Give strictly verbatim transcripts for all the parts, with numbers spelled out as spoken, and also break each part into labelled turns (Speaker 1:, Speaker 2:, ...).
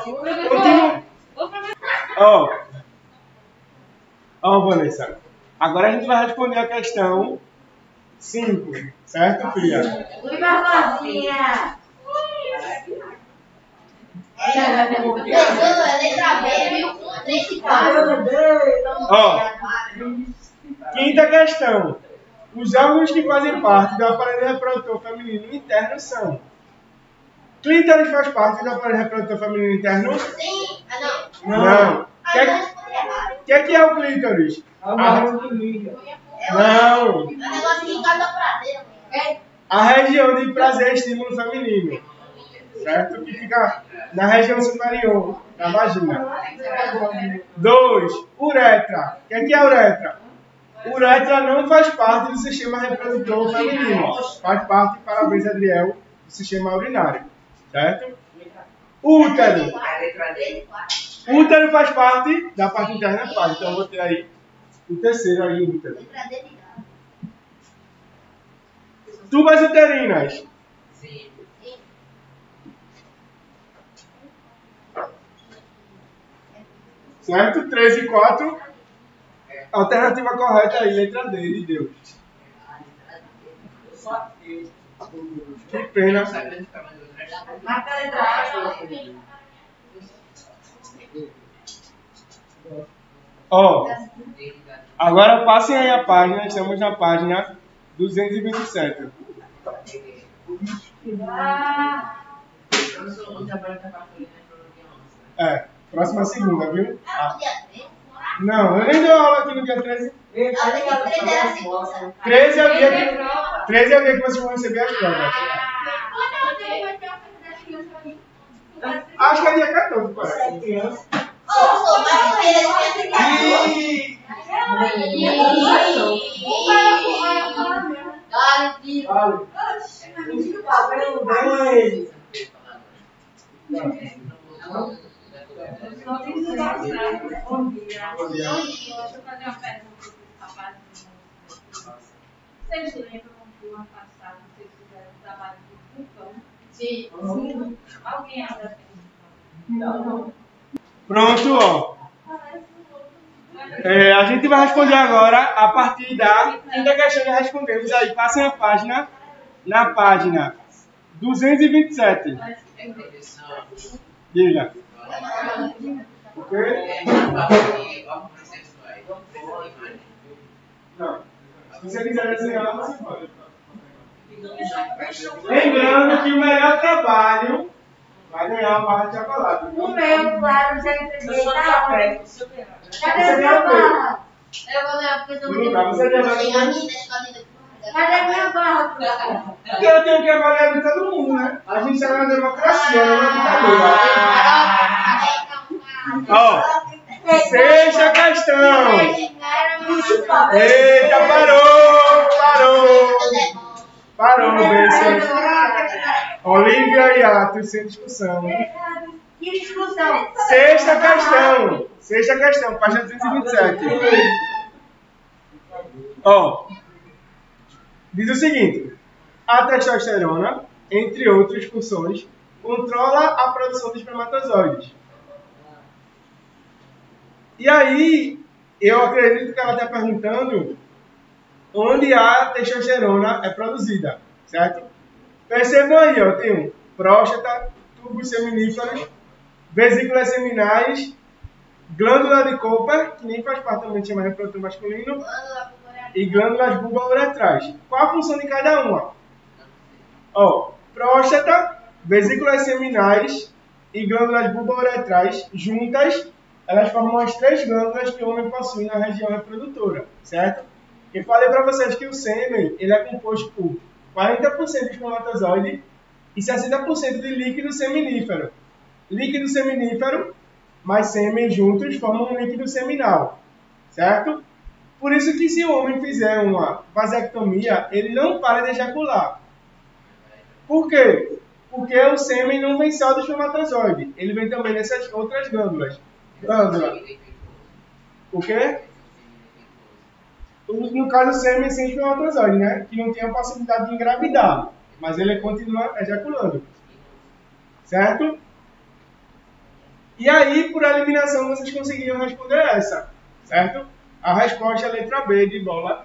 Speaker 1: Continua. Ó, ó, Vanessa. Agora a gente vai responder a questão cinco, certo, filha?
Speaker 2: Ui, Barbosinha. Letra B, viu? três e quatro.
Speaker 1: Ó, quinta questão. Os órgãos que fazem parte do aparelho reprodutor feminino interno são: clítoris faz parte do aparelho reprodutor feminino interno?
Speaker 2: Sim. Ah, não.
Speaker 1: Não. O
Speaker 2: Ah,
Speaker 1: que,
Speaker 2: eu
Speaker 1: é-
Speaker 2: respondi errado.
Speaker 1: que, é que é o clítoris?
Speaker 3: A marrom de liga.
Speaker 1: Não.
Speaker 2: É um negócio que engata prazer. É.
Speaker 1: A região de prazer e estímulo feminino, certo? Que fica na região superior da vagina. Dois. Uretra. O que é, que é uretra? Uretra não faz parte do sistema reprodutor feminino. Faz parte, parabéns, Adriel, do sistema urinário. Certo? Útero. Útero faz parte da parte interna, faz. Então eu vou ter aí o terceiro aí, útero. Tubas uterinas. Certo? três e quatro. Alternativa correta aí, letra D, de Deus. Que pena.
Speaker 2: Marca a letra A.
Speaker 1: Ó, agora passem aí a página, estamos na página duzentos e vinte e sete. É, próxima segunda, viu? Ah. Não, eu nem dou aula aqui no dia treze. treze é o dia que, treze é o dia que vocês vão receber as provas. Acho que é dia quatorze, parece.
Speaker 4: Deixa eu fazer uma pergunta para os rapazes. Vocês lembram que o ano passado vocês fizeram um trabalho de vulcão? Sim. Sim. Alguém ainda tem? Não.
Speaker 1: Pronto, ó. É, a gente vai responder agora a partir da quinta questão que respondemos. Aí, passem a página na página duzentos e vinte e sete. Diga. O quê? Não. Se você quiser desenhar, você pode. Lembrando que o melhor trabalho vai ganhar uma barra de chocolate.
Speaker 2: O meu, claro, já entreguei. Tá? Cadê
Speaker 1: Você
Speaker 2: a
Speaker 1: tem
Speaker 2: minha
Speaker 1: a ver.
Speaker 2: barra? Eu vou levar porque eu
Speaker 1: Não dá,
Speaker 2: não
Speaker 1: você
Speaker 2: tenho.
Speaker 1: leva.
Speaker 2: Cadê a minha barra, professor?
Speaker 1: Porque eu tenho que avaliar de todo mundo, né? A gente está na democracia, não é ditadura. Ó, sexta questão. Eita, parou, parou. Parou, Bessa. Olivia e Atos, sem discussão.
Speaker 2: Que discussão?
Speaker 1: Sexta questão. Sexta questão, página duzentos e vinte e sete. Ó, diz o seguinte: a testosterona, entre outras funções, controla a produção de espermatozoides. E aí, eu acredito que ela está perguntando onde a testosterona é produzida, certo? Percebam aí, ó, tem um próstata, tubos seminíferos, vesículas seminais, glândula de Cooper, que nem faz parte também do sistema reprodutor masculino, e glândulas bulbouretrais. Qual a função de cada uma? Ó, próstata, vesículas seminais e glândulas bulbouretrais juntas, elas formam as três glândulas que o homem possui na região reprodutora, certo? Eu falei para vocês que o sêmen ele é composto por quarenta por cento de espermatozoide e sessenta por cento de líquido seminífero. Líquido seminífero mais sêmen juntos formam um líquido seminal, certo? Por isso que se o homem fizer uma vasectomia, ele não para de ejacular. Por quê? Porque o sêmen não vem só do espermatozoide, ele vem também dessas outras glândulas. Glândula. O quê? No caso, o sêmen sem espermatozoide, né? Que não tem a possibilidade de engravidar, mas ele continua ejaculando. Certo? E aí, por eliminação, vocês conseguiram responder essa, certo? A resposta é a letra B de bola.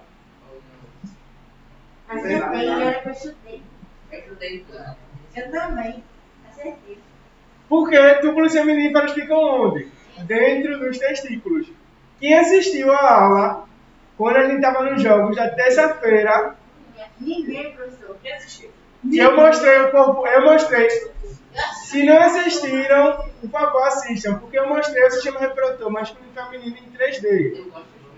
Speaker 2: Acertei, era que eu chutei. Eu também. Acertei.
Speaker 1: Porque túbulos seminíferos ficam onde? Dentro dos testículos. Quem assistiu a aula, quando a gente estava nos jogos da terça-feira,
Speaker 2: Ninguém, professor.
Speaker 4: Quem assistiu?
Speaker 1: que eu mostrei o corpo, eu mostrei. Se não assistiram, por favor, assistam, porque eu mostrei o sistema reprodutor masculino e feminino em três D.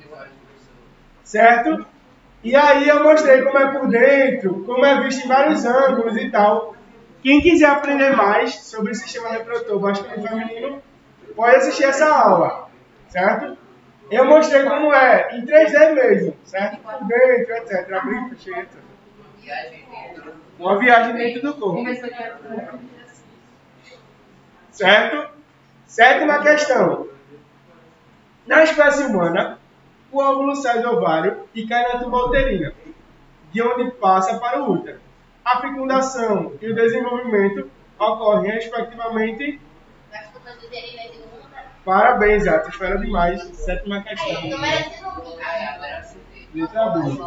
Speaker 1: Certo? E aí eu mostrei como é por dentro, como é visto em vários ângulos e tal. Quem quiser aprender mais sobre o sistema reprodutor masculino e feminino, pode assistir essa aula, certo? Eu mostrei como é, em três D mesmo, certo? Por dentro, etcétera. Abrir, fechar, etcétera. Uma viagem dentro do corpo. Certo? Sétima questão. Na espécie humana, o óvulo sai do ovário e cai na tuba uterina, de onde passa para o útero. A fecundação e o desenvolvimento ocorrem respectivamente. Parabéns, Atos. Espera demais. Sétima questão. Letra B.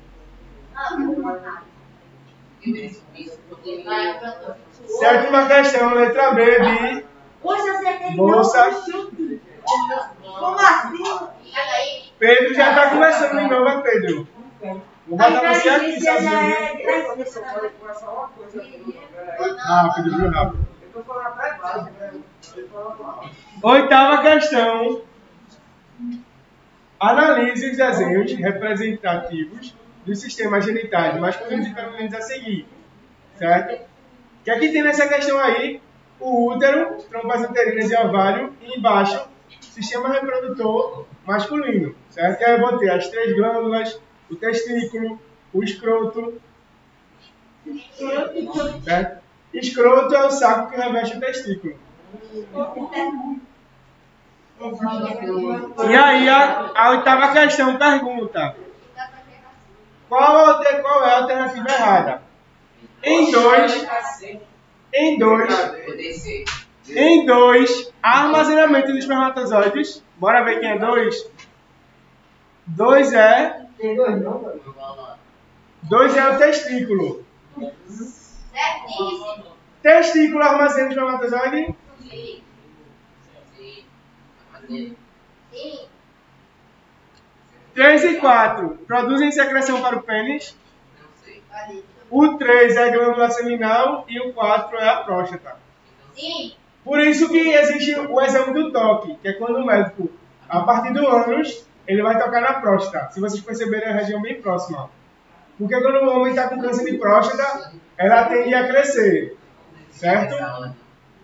Speaker 1: Sétima questão, letra B de
Speaker 2: Poxa, acertei
Speaker 1: Bolsa.
Speaker 2: de novo, chute. Como assim?
Speaker 1: Pedro já está começando de novo, é Pedro? Vou botar você aqui
Speaker 2: inteligência já
Speaker 1: sozinho.
Speaker 2: é-
Speaker 3: Professor, pode começar uma coisa aqui.
Speaker 1: Rápido, viu, rápido.
Speaker 3: Eu estou falando até básico, né? Eu tô falando alto.
Speaker 1: Oitava questão. Analise os desenhos representativos dos sistemas genitais masculinos e femininos a seguir. Certo? O que aqui tem nessa questão aí? O útero, trompas uterinas e ovário, e embaixo, sistema reprodutor masculino. Certo? Que aí eu botei as três glândulas, o testículo, o escroto. Certo? Escroto é o saco que reveste o testículo. E aí, a, a oitava questão pergunta: qual, alter, qual é a alternativa errada? Em dois, em dois, em dois, armazenamento dos espermatozoides. Bora ver quem é dois? Dois é,
Speaker 3: Tem dois não, velho?
Speaker 1: dois é o testículo.
Speaker 2: Certíssimo.
Speaker 1: Testículo armazena o espermatozoide.
Speaker 2: Sim.
Speaker 1: três e quatro produzem secreção para o pênis. O três é a glândula seminal e o quatro é a próstata.
Speaker 2: Sim.
Speaker 1: Por isso que existe o exame do toque, que é quando o médico, a partir do ânus, ele vai tocar na próstata. Se vocês perceberem, é a região bem próxima. Porque quando o homem está com câncer de próstata, ela tende a crescer. Certo?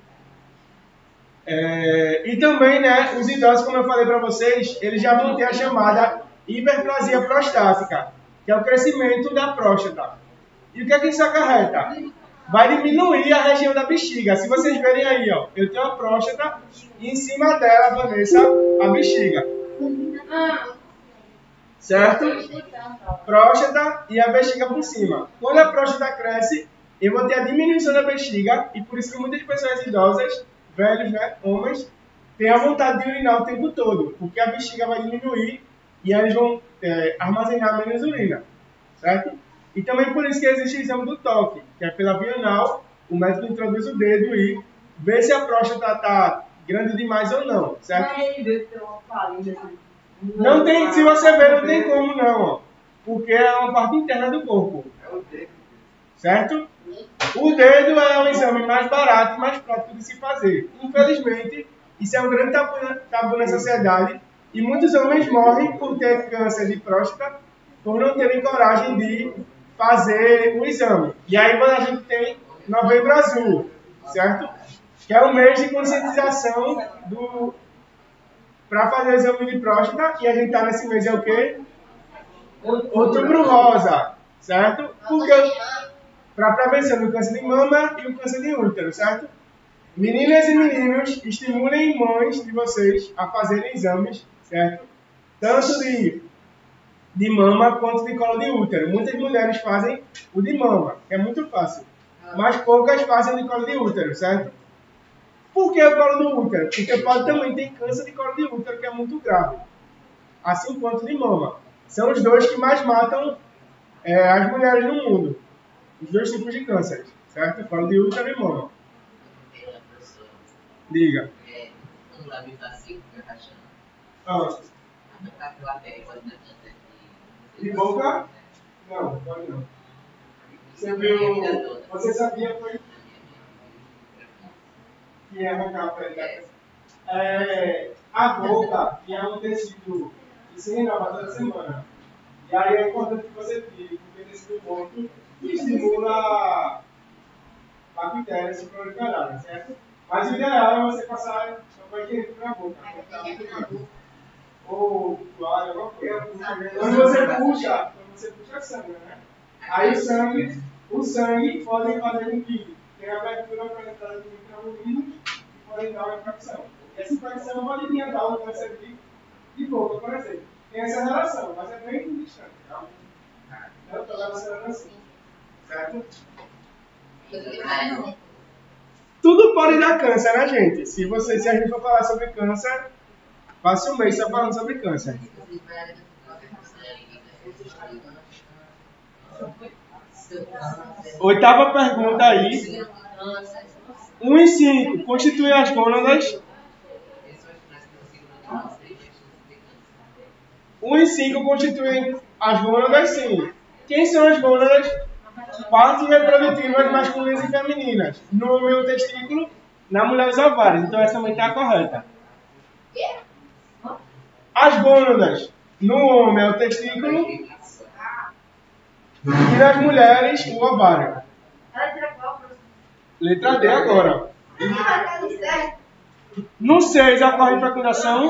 Speaker 1: É, e também, né, os idosos, como eu falei para vocês, eles já vão ter a chamada hiperplasia prostática, que é o crescimento da próstata. E o que é que isso acarreta? Vai diminuir a região da bexiga. Se vocês verem aí, ó, eu tenho a próstata e em cima dela, Vanessa, a bexiga. Certo? Próstata e a bexiga por cima. Quando a próstata cresce, eu vou ter a diminuição da bexiga e por isso que muitas pessoas idosas, velhos, né, homens, têm a vontade de urinar o tempo todo, porque a bexiga vai diminuir e eles vão é, armazenar menos urina, certo? E também por isso que existe o exame do toque, que é pela via anal, o médico introduz o dedo e vê se a próstata está grande demais ou não, certo? Não tem, se você ver, não tem como não, ó, porque é uma parte interna do corpo,
Speaker 3: É o dedo.
Speaker 1: certo? O dedo é o exame mais barato e mais prático de se fazer. Infelizmente, isso é um grande tabu, tabu na sociedade e muitos homens morrem por ter câncer de próstata por não terem coragem de fazer o exame. E aí quando a gente tem Novembro Azul, certo? Que é o mês de conscientização do para fazer o exame de próstata e a gente está nesse mês é o quê? Outubro Rosa, certo? Porque para prevenção do câncer de mama e o câncer de útero, certo? Meninas e meninos, estimulem mães de vocês a fazerem exames, certo? Tanto de, de mama quanto de colo de útero. Muitas mulheres fazem o de mama, que é muito fácil. Mas poucas fazem de colo de útero, certo? Por que o colo do útero? Porque pode também ter câncer de colo de útero, que é muito grave. Assim quanto de mama. São os dois que mais matam é, as mulheres no mundo. Os dois tipos de câncer, certo? Colo de útero e mama. Diga.
Speaker 5: É, um lábio está assim, fica rachando.
Speaker 1: Ah.
Speaker 5: Tá pela pele, pode ter câncer de...
Speaker 1: De boca? Não, pode não. Você viu... Você sabia foi que ia arrancar a pele da pessoa? É, a boca, que é um tecido que se renova toda semana. E aí é importante que você tire, porque o tecido morto estimula bactérias se proliferarem, certo? Mas o ideal é você passar papel higiênico na boca. Ou toalha, alguma coisa. Quando você puxa, quando você puxa sangue, né? Aí o sangue, o sangue pode fazer com que tenha abertura para a entrada de micro-organismos que podem dar uma infecção. Essa infecção pode adiantar o câncer de, de boca, por exemplo. Tem essa relação, mas é bem distante, tá? Não estou relacionando assim. Certo? Tudo pode dar câncer, né, gente? Se, você, se a gente for falar sobre câncer, passe um mês só falando sobre câncer. Oitava pergunta aí. um e cinco. Constituem as gônadas. um e cinco constituem as gônadas, sim. Quem são as gônadas? Partes reprodutivas masculinas e femininas. No homem o testículo, na mulher os ovários. Então essa também está correta. As gônadas. No homem é o testículo. E nas mulheres o ovário. Letra D agora. No seis ocorre fecundação.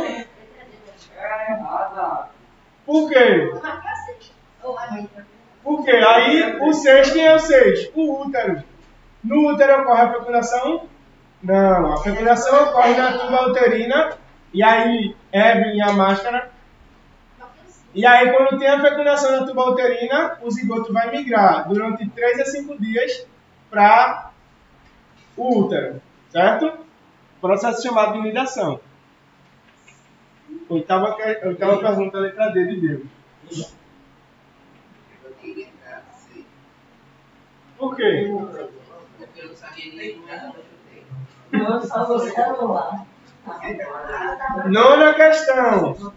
Speaker 1: Por quê? Porque aí o seis, quem é o seis? O útero. No útero ocorre a fecundação? Não, a fecundação ocorre na tuba uterina. E aí Evelyn e a máscara. E aí quando tem a fecundação na tuba uterina, o zigoto vai migrar durante três a cinco dias para o útero. Certo? Processo chamado de nidação. Oitava, oitava pergunta, letra D de Deus. Por quê?
Speaker 5: Porque eu não sabia nem nada, eu chutei.
Speaker 2: Não, só você celular.
Speaker 1: Nona questão.